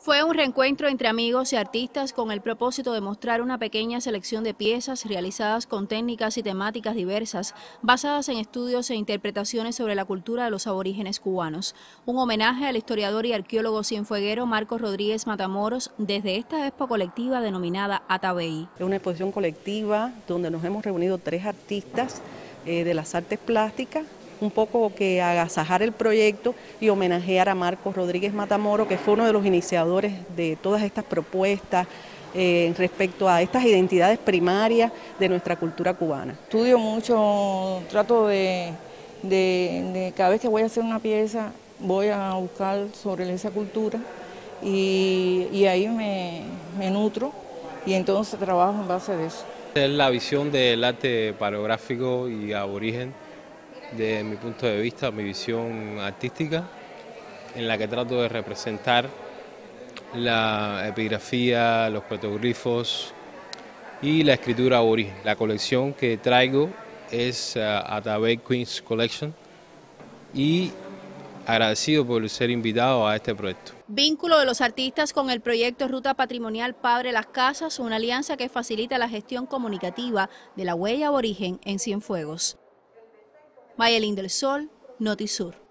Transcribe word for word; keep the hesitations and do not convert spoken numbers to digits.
Fue un reencuentro entre amigos y artistas con el propósito de mostrar una pequeña selección de piezas realizadas con técnicas y temáticas diversas, basadas en estudios e interpretaciones sobre la cultura de los aborígenes cubanos. Un homenaje al historiador y arqueólogo cienfueguero Marcos Rodríguez Matamoros desde esta expo colectiva denominada Atabey. Es una exposición colectiva donde nos hemos reunido tres artistas eh, de las artes plásticas, un poco que agasajar el proyecto y homenajear a Marcos Rodríguez Matamoros, que fue uno de los iniciadores de todas estas propuestas eh, respecto a estas identidades primarias de nuestra cultura cubana. Estudio mucho, trato de, de, de cada vez que voy a hacer una pieza, voy a buscar sobre esa cultura y, y ahí me, me nutro y entonces trabajo en base de eso. Es la visión del arte paleográfico y aborigen, de mi punto de vista, mi visión artística, en la que trato de representar la epigrafía, los petroglifos y la escritura aborigen. La colección que traigo es uh, Atabey Queens Collection y agradecido por ser invitado a este proyecto. Vínculo de los artistas con el proyecto Ruta Patrimonial Padre Las Casas, una alianza que facilita la gestión comunicativa de la huella aborigen en Cienfuegos. Mayelín del Sol, Notisur.